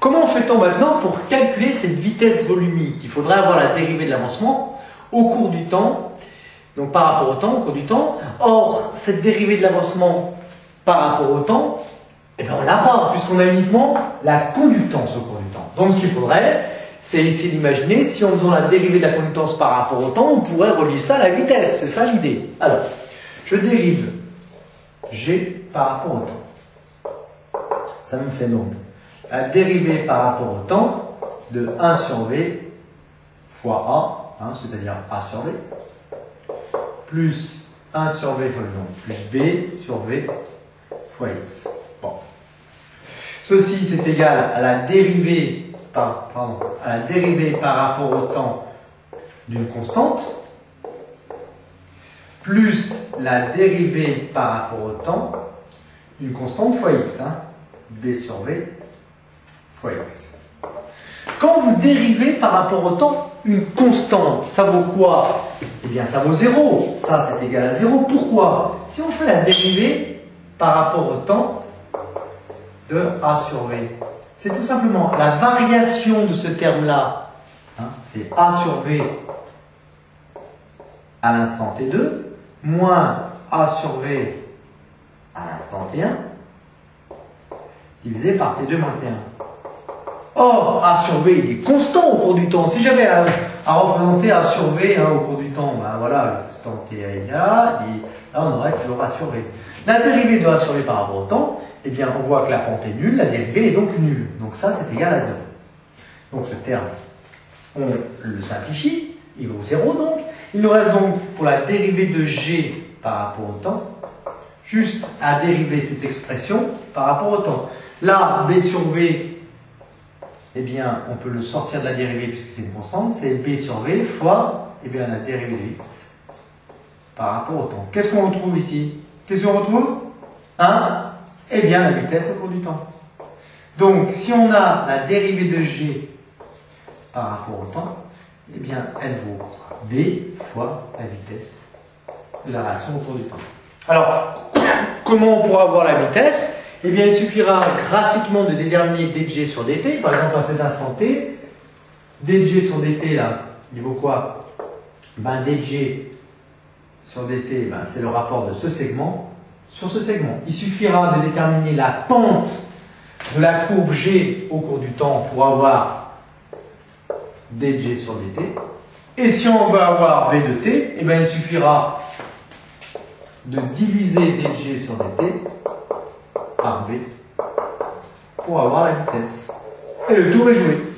Comment fait-on maintenant pour calculer cette vitesse volumique? Il faudrait avoir la dérivée de l'avancement au cours du temps, donc par rapport au temps, au cours du temps. Or, cette dérivée de l'avancement par rapport au temps, eh bien on l'a pas, puisqu'on a uniquement la conductance au cours du temps. Donc ce qu'il faudrait, c'est essayer d'imaginer, si en faisant la dérivée de la conductance par rapport au temps, on pourrait relier ça à la vitesse. C'est ça l'idée. Alors, je dérive G par rapport au temps. Ça me fait donc la dérivée par rapport au temps de 1 sur V fois A, c'est-à-dire A sur V, plus 1 sur V fois plus B sur V fois X. Bon. Ceci, c'est égal à la dérivée par rapport au temps d'une constante, plus la dérivée par rapport au temps d'une constante fois X. B sur V fois X. Quand vous dérivez par rapport au temps une constante, ça vaut quoi? Eh bien, ça vaut 0. Ça, c'est égal à 0. Pourquoi? Si on fait la dérivée par rapport au temps de A sur V, c'est tout simplement la variation de ce terme-là. C'est A sur V à l'instant T2, moins A sur V à l'instant T1, divisé par T2 moins T1. Or, A sur V, il est constant au cours du temps. Si j'avais à représenter A sur V au cours du temps, ben voilà, l'instant T est là, et là on aurait toujours A sur V. La dérivée de A sur V par rapport au temps, eh bien on voit que la pente est nulle, la dérivée est donc nulle. Donc ça, c'est égal à 0. Donc ce terme, on le simplifie, il vaut 0 donc. Il nous reste donc pour la dérivée de G par rapport au temps, juste à dériver cette expression par rapport au temps. Là, B sur V, eh bien, on peut le sortir de la dérivée puisque c'est une constante, c'est B sur V fois la dérivée de X par rapport au temps. Qu'est-ce qu'on retrouve ici? Qu'est-ce qu'on retrouve? Eh bien, la vitesse au cours du temps. Donc, si on a la dérivée de G par rapport au temps, eh bien, elle vaut B fois la vitesse de la réaction au cours du temps. Alors, comment on pourra avoir la vitesse? Eh bien, il suffira graphiquement de déterminer dg sur dt. Par exemple, à cet instant t, dg sur dt, là, il vaut quoi? Dg sur dt, c'est le rapport de ce segment sur ce segment. Il suffira de déterminer la pente de la courbe g au cours du temps pour avoir dg sur dt. Et si on veut avoir v de t, eh bien, il suffira de diviser dg sur dt par v pour avoir la vitesse. Et le tour est joué.